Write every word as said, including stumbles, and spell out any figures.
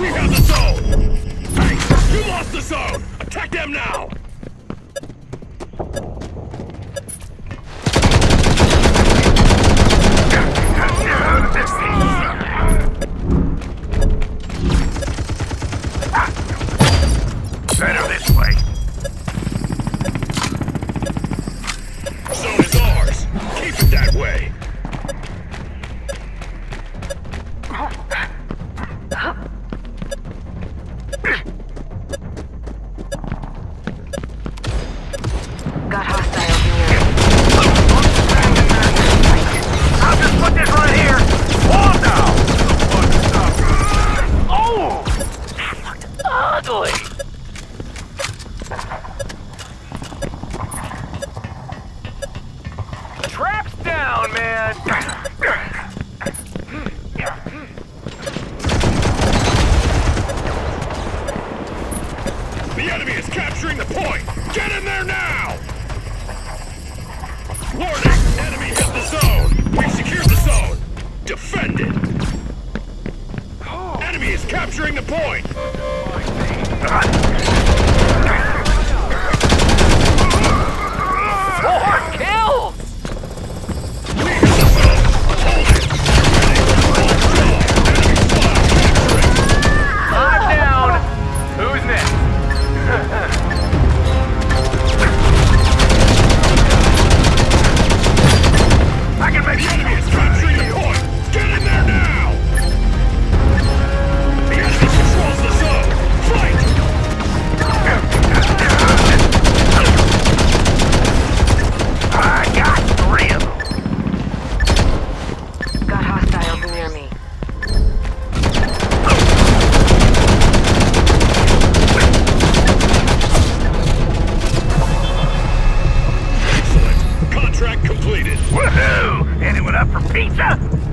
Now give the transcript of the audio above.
We have the zone! Hey, you lost the zone! Attack them now! Better this way. Zone is ours! Keep it that way! Got hostiles near. I'll just put this right here. Wall now. Oh! That looked ugly. Traps down, man. The enemy is capturing the point! Get in there now! Warning! Enemy hit the zone! We've secured the zone! Defend it! Enemy is capturing the point! Four kills! We hit the zone! Hold it! Enemy flag capturing! Five down. Who's next? I can make The enemy is capturing the point! Get in there now! The enemy controls the zone! Fight! I got three of them. Got hostiles near me. Excellent! Contract completed! Woohoo! Anyone up for pizza?